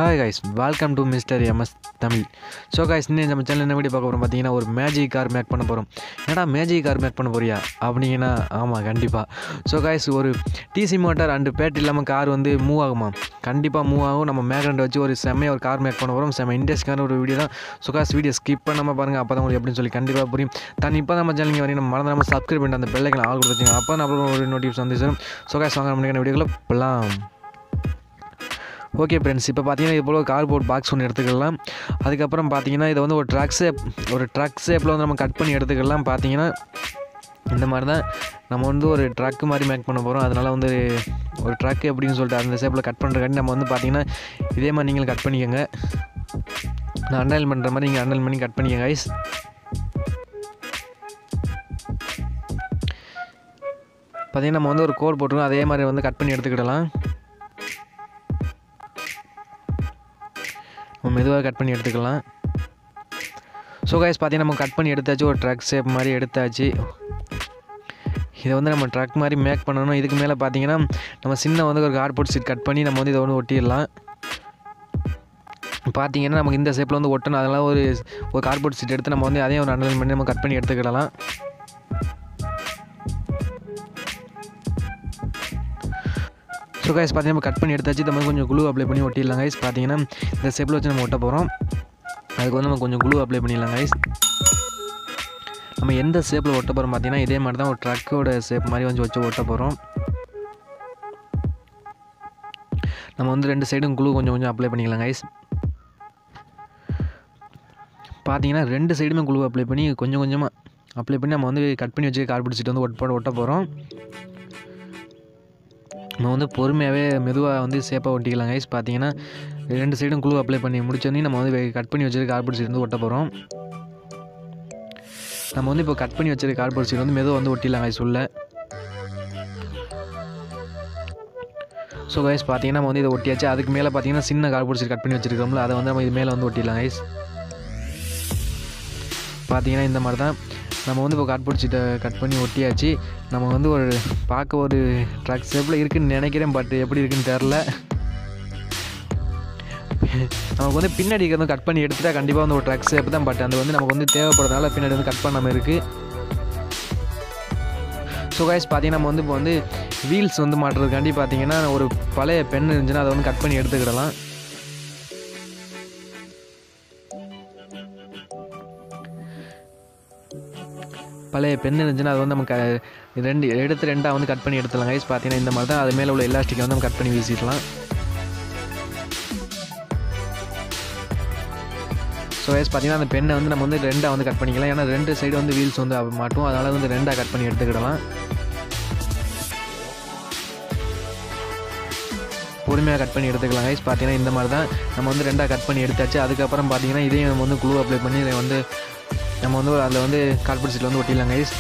Hi guys, welcome to Mr. MS Tamil. So guys, இன்னைக்கு நம்ம சேனல்ல என்ன வீடியோ பார்க்க போறோம் பாத்தீங்கன்னா ஒரு மேஜிக் கார் மேக் பண்ண போறோம். என்னடா மேஜிக் கார் மேக் பண்ண போறியா அப்படினா ஆமா கண்டிப்பா. So guys, ஒரு டிசி மோட்டார் அண்ட் பேட்டரி இல்லாம கார் வந்து மூவ் ஆகுமா? கண்டிப்பா மூவ் ஆகும். நம்ம மேக்னெட் வச்சு ஒரு செமையா ஒரு கார் மேக் பண்ண போறோம். செம இன்ட்ரெஸ்டிங்கான ஒரு வீடியோ தான். So guys, வீடியோ ஸ்கிப் பண்ணாம பாருங்க. அப்பதான் உங்களுக்கு எப்படின்னு சொல்லி கண்டிப்பா புரியும். இப்போ நம்ம சேனலுக்கு வரீங்க மறந்துடாம சப்ஸ்கிரைப் பண்ணிட்டு அந்த பெல் ஐகானை ஆல் கொடுத்து வச்சுங்க. அப்போ நான் ஒரு நோட்டிஃபிகேஷன் வந்து சேரும். So guys, வாங்க நம்ம வீடியோக்குள்ள போலாம். ஓகே ஃப்ரெண்ட்ஸ், இப்போ பார்த்தீங்கன்னா இது போல் கார்ட்போர்ட் பாக்ஸ் ஒன்று எடுத்துக்கலாம். அதுக்கப்புறம் பார்த்தீங்கன்னா இதை வந்து ஒரு ட்ரக் ஷேப்பில் வந்து நம்ம கட் பண்ணி எடுத்துக்கலாம். பார்த்தீங்கன்னா இந்த மாதிரி தான் நம்ம வந்து ஒரு ட்ரக் மாதிரி மேக் பண்ண போகிறோம். அதனால் வந்து ஒரு ட்ரக் எப்படின்னு சொல்லிட்டு அந்த ஷேப்பில் கட் பண்ணுறக்காண்டி நம்ம வந்து பார்த்தீங்கன்னா இதே மாதிரி நீங்களும் கட் பண்ணிக்கோங்க. நான் அண்டர்லைன் பண்ணுற மாதிரி நீங்கள் அண்டர்லைன் பண்ணி கட் பண்ணிக்கோங்க கைஸ். பார்த்தீங்கன்னா நம்ம வந்து ஒரு கோட் போட்டுருக்கோம். அதே மாதிரி வந்து கட் பண்ணி எடுத்துக்கிடலாம். நம்ம மெதுவாக கட் பண்ணி எடுத்துக்கலாம். ஸோ கைஸ் பார்த்தீங்கன்னா நம்ம கட் பண்ணி எடுத்தாச்சு. ஒரு ட்ரக் ஷேப் மாதிரி எடுத்தாச்சு. இதை வந்து நம்ம ட்ரக் மாதிரி மேக் பண்ணணும். இதுக்கு மேலே பார்த்தீங்கன்னா நம்ம சின்ன வந்து ஒரு கார்ட்போர்ட் ஷீட் கட் பண்ணி நம்ம வந்து இதை வந்து ஒட்டிடலாம். பார்த்தீங்கன்னா நமக்கு இந்த ஷேப்பில் வந்து ஒட்டணும். அதெல்லாம் ஒரு கார்ட்போர்ட் ஷீட் எடுத்து நம்ம வந்து அதையும் ஒரு அண்டர்லைன் பண்ணி நம்ம கட் பண்ணி எடுத்துக்கிடலாம். ஸோ கைஸ் பார்த்தீங்கன்னா நம்ம கட் பண்ணி எடுத்தாச்சு. நம்ம கொஞ்சம் குளூ அப்ளை பண்ணி ஒட்டிடலாம் கைஸ். பார்த்தீங்கன்னா இந்த ஷேப்பில் வச்சு நம்ம ஒட்ட போகிறோம். அதுக்கு வந்து நம்ம கொஞ்சம் குளூ அப்ளை பண்ணிடலாம் கைஸ். நம்ம எந்த ஷேப்பில் ஒட்ட போகிறோம் பார்த்தீங்கன்னா இதே மாதிரி தான் ஒரு ட்ரக்கோட ஷேப் மாதிரி வச்சு ஒட்ட போகிறோம். நம்ம வந்து ரெண்டு சைடும் குளூ கொஞ்சம் அப்ளை பண்ணிக்கலாம் கைஸ். பார்த்தீங்கன்னா ரெண்டு சைடுமே குளூ அப்ளை பண்ணி கொஞ்சமாக அப்ளை பண்ணி நம்ம வந்து கட் பண்ணி வச்சு கார்ட்போர்ட் ஷீட் வந்து ஒட்ட போகிறோம். நம்ம வந்து பொறுமையாகவே மெதுவாக வந்து சேப்பாக ஒட்டிக்கலாம் கைஸ். பார்த்தீங்கன்னா ரெண்டு சைடும் குளூ அப்ளை பண்ணி முடிச்சோடனே நம்ம வந்து கட் பண்ணி வச்சுருக்க கார்ட்போர்ட் ஷீட் வந்து ஒட்ட போகிறோம். நம்ம வந்து இப்போ கட் பண்ணி வச்சுருக்க கார்ட்போர்ட் ஷீட் வந்து மெதுவாக வந்து ஒட்டிடலாம் கைஸ் உள்ள. ஸோ கைஸ் பார்த்தீங்கன்னா நம்ம வந்து இதை ஒட்டியாச்சு. அதுக்கு மேலே பார்த்தீங்கன்னா சின்ன கார்ட்போர்ட் ஷீட் கட் பண்ணி வச்சுருக்கோம்ல அதை வந்து நம்ம இது மேலே வந்து ஒட்டிடலாம் கைஸ். பார்த்தீங்கன்னா இந்த மாதிரி தான் நம்ம வந்து இப்போ கார்ட்போர்ட் ஷீட்டை கட் பண்ணி ஒட்டியாச்சு. நம்ம வந்து பார்க்க ஒரு ட்ரக் ஷேப்பில் இருக்குதுன்னு நினைக்கிறேன். பட் எப்படி இருக்குன்னு தெரில. நமக்கு வந்து பின்னாடி வந்து கட் பண்ணி எடுத்துகிட்டா கண்டிப்பாக வந்து ஒரு ட்ரக் ஷேப் தான். பட் அது வந்து நமக்கு வந்து தேவைப்படுறதுனால பின்னாடி வந்து கட் பண்ணாமல் இருக்குது. ஸோ கைஸ் பார்த்தீங்கன்னா நம்ம வந்து இப்போ வந்து வீல்ஸ் வந்து மாட்டுறதுக்காண்டி பார்த்தீங்கன்னா ஒரு பழைய பென் இருந்துச்சுன்னா அதை வந்து கட் பண்ணி எடுத்துக்கிடலாம். பழைய பென் இருந்துச்சுன்னா அது வந்து நம்ம ரெண்டாக வந்து கட் பண்ணி எடுத்துடலாம் கைஸ். பார்த்தீங்கன்னா இந்த மாதிரி தான் அது மேலே உள்ள எலாஸ்டிக்கை வந்து நம்ம கட் பண்ணி வீசிடலாம். ஸோ கைஸ் பார்த்தீங்கன்னா அந்த பெண்ணை வந்து நம்ம வந்து ரெண்டாக வந்து கட் பண்ணிக்கலாம். ஏன்னா ரெண்டு சைடு வந்து வீல்ஸ் வந்து மாட்டும். அதனால் வந்து ரெண்டாக கட் பண்ணி எடுத்துக்கிடலாம். பொறுமையாக கட் பண்ணி எடுத்துக்கலாம் கைஸ். பார்த்தீங்கன்னா இந்த மாதிரி தான் நம்ம வந்து ரெண்டாக கட் பண்ணி எடுத்தாச்சு. அதுக்கப்புறம் பார்த்தீங்கன்னா இதையும் நம்ம வந்து குளூ அப்ளை பண்ணி நம்ம வந்து அதில் வந்து கார்ட்போர்ட் ஷீட்டில் வந்து ஒட்டிடலாம் கைஸ்.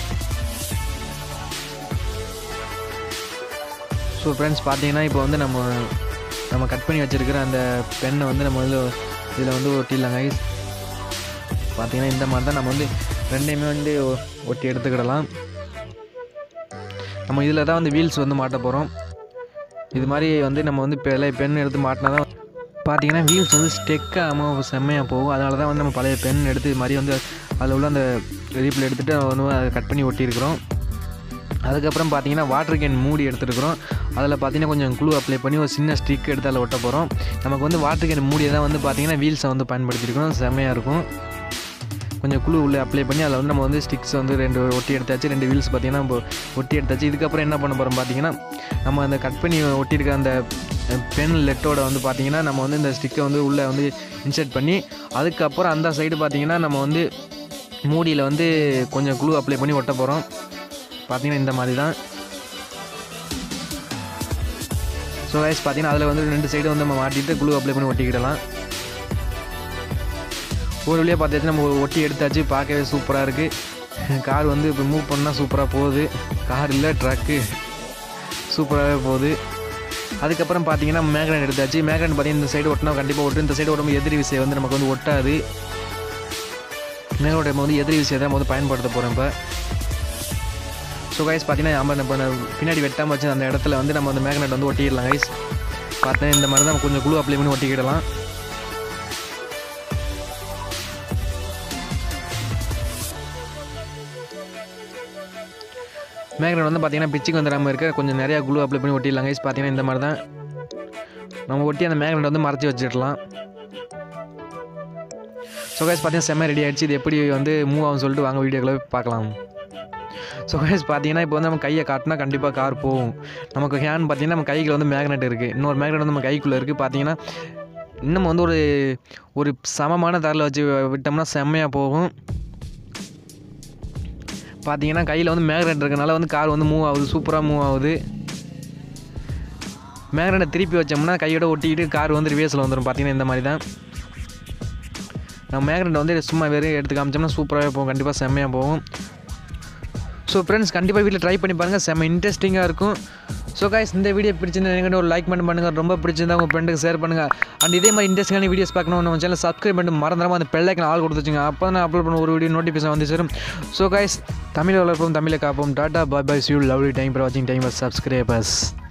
ஸோ ஃப்ரெண்ட்ஸ் பார்த்தீங்கன்னா இப்போ வந்து நம்ம கட் பண்ணி வச்சுருக்கிற அந்த பெண்ணை வந்து நம்ம வந்து இதில் வந்து ஒட்டிடலாம் கைஸ். பார்த்தீங்கன்னா இந்த மாதிரி தான் நம்ம வந்து ரெண்டையுமே வந்து ஒட்டி எடுத்துக்கிடலாம். நம்ம இதில் தான் வந்து வீல்ஸ் வந்து மாட்ட போகிறோம். இது மாதிரி வந்து நம்ம வந்து பென் எடுத்து மாட்டினா தான் பார்த்தீங்கன்னா வீல்ஸ் வந்து ஸ்டெக்காகாமல் செம்மையாக போகும். அதனால தான் வந்து நம்ம பழைய பென் எடுத்து இது மாதிரி வந்து அதில் உள்ள அந்த ரீப்பில் எடுத்துகிட்டு வந்து அதை கட் பண்ணி ஒட்டியிருக்கிறோம். அதுக்கப்புறம் பார்த்தீங்கன்னா வாட்டர் கேன் மூடி எடுத்துருக்குறோம். அதில் பார்த்தீங்கன்னா கொஞ்சம் குளூ அப்ளை பண்ணி ஒரு சின்ன ஸ்டிக் எடுத்து அதில் ஒட்ட போகிறோம். நமக்கு வந்து வாட்டர் கேன் மூடியை தான் வந்து பார்த்தீங்கன்னா வீல்ஸை வந்து பயன்படுத்தியிருக்கிறோம். செம்மையாக இருக்கும். கொஞ்சம் குளூ உள்ளே அப்ளை பண்ணி அதில் வந்து நம்ம வந்து ஸ்டிக்ஸ் வந்து ரெண்டு ஒட்டி எடுத்தாச்சு. ரெண்டு வீல்ஸ் பார்த்தீங்கன்னா நம்ம ஒட்டி எடுத்தாச்சு. இதுக்கப்புறம் என்ன பண்ண போகிறோம் பார்த்தீங்கன்னா நம்ம அந்த கட் பண்ணி ஒட்டியிருக்க அந்த பென் லெட்டோட வந்து பார்த்திங்கன்னா நம்ம வந்து இந்த ஸ்டிக்கை வந்து உள்ளே வந்து இன்சர்ட் பண்ணி அதுக்கப்புறம் அந்த சைடு பார்த்திங்கன்னா நம்ம வந்து மூடியில் வந்து கொஞ்சம் குளூ அப்ளை பண்ணி ஒட்ட போகிறோம். பார்த்திங்கன்னா இந்த மாதிரி தான். ஸோ கைஸ் பார்த்திங்கன்னா அதில் வந்து ரெண்டு சைடு வந்து நம்ம மாட்டிட்டு குளூ அப்ளை பண்ணி ஒட்டிக்கிடலாம். ஒரு வழியாக பார்த்தாச்சு நம்ம ஒட்டி எடுத்தாச்சு. பார்க்கவே சூப்பராக இருக்குது. கார் வந்து இப்போ மூவ் பண்ணால் சூப்பராக போகுது. கார் இல்லை ட்ரக்கு சூப்பராகவே போகுது. அதுக்கப்புறம் பார்த்தீங்கன்னா மேக்னெட் எடுத்தாச்சு. மேக்னெட் பார்த்தீங்கன்னா இந்த சைடு ஒட்டினா கண்டிப்பாக ஒட்டும். இந்த சைடு உடம்பு எதிரி விசை வந்து நமக்கு வந்து ஒட்டாது. மேக்னெட் வந்து எதிரி விசையை தான் வந்து பயன்படுத்த போகிறோம் இப்போ. ஸோ கைஸ் பார்த்தீங்கன்னா நம்ம பின்னாடி வெட்டாமல் வச்சு அந்த இடத்துல வந்து நம்ம அந்த மேக்னெட் வந்து ஒட்டிடலாம் கைஸ். பார்த்தேன் இந்த மாதிரி தான் கொஞ்சம் குளூ அப்ளை பண்ணி ஒட்டிக்கிடலாம். மேக்னெட் வந்து பார்த்திங்கன்னா பிச்சுக்கு வந்துடாமல் இருக்க கொஞ்சம் நிறையா குளூ அப்ளை பண்ணி ஒட்டிடலாம் கைஸ். பார்த்திங்கன்னா இந்த மாதிரி தான் நம்ம ஒட்டி அந்த மேக்னெட் வந்து மறைச்சி வச்சிடலாம். ஸோ கைஸ் பார்த்தீங்கன்னா செம்ம ரெடி ஆகிடுச்சு. இது எப்படி வந்து மூவ் ஆகும் சொல்லிட்டு வாங்க வீடியோக்களை பார்க்கலாம். ஸோ கைஸ் பார்த்தீங்கன்னா இப்போ வந்து நம்ம கையை காட்டினா கண்டிப்பாக கார் போகும். நமக்கு ஹேண்ட் பார்த்தீங்கன்னா நம்ம கைக்குள்ள வந்து மேக்னெட் இருக்குது, இன்னொரு மேக்னெட் வந்து நம்ம கைக்குள்ளே இருக்குது. பார்த்தீங்கன்னா இன்னும் வந்து ஒரு சமமான தரில் வச்சு விட்டோம்னா செம்மையாக போகும். பார்த்தீங்கன்னா கையில் வந்து மேக்னெட் இருக்கனால வந்து கார் வந்து மூவ் ஆகுது, சூப்பராக மூவ் ஆகுது. மேக்னெட்டை திருப்பி வச்சோம்னா கையோட ஒட்டிக்கிட்டு கார் வந்து ரிவேர்ஸில் வந்துடும். பார்த்தீங்கன்னா இந்த மாதிரி தான் நம்ம மேக்னெட் வந்து சும்மா வெறும் எடுத்து காமிச்சோம்னா சூப்பராகவே போகும், கண்டிப்பாக செம்மையாக போகும். ஸோ ஃப்ரெண்ட்ஸ் கண்டிப்பாக வீட்டில் ட்ரை பண்ணி பாருங்கள், செம்ம இன்ட்ரெஸ்டிங்காக இருக்கும். ஸோ கைஸ் இந்த வீடியோ பிடிச்சிருந்தா என்கிட்ட ஒரு லைக் பண்ணுங்கள், ரொம்ப பிடிச்சிருந்தா உங்கள் ஃப்ரெண்டுக்கு ஷேர் பண்ணுங்கள். அண்ட் இதே மாதிரி இன்ட்ரெஸ்டிங்கான வீடியோஸ் பார்க்கணும் நம்ம சேனல் சப்ஸ்கிரைப் பண்ணிட்டு மறந்துடாமல் அந்த பெல் ஐக்கன் ஆல் கொடுத்து வச்சுங்க. அப்போ நான் அப்லோட் பண்ண ஒரு வீடியோ நோட்டிஃபிகேஷன் வந்து சேரும். ஸோ கைஸ் தமிழை வளர்ப்போம், தமிழை காப்போம். Tata bye bye, see you, lovely time for வாட்சிங் டைம் சப்ஸ்கிரைபர்ஸ்.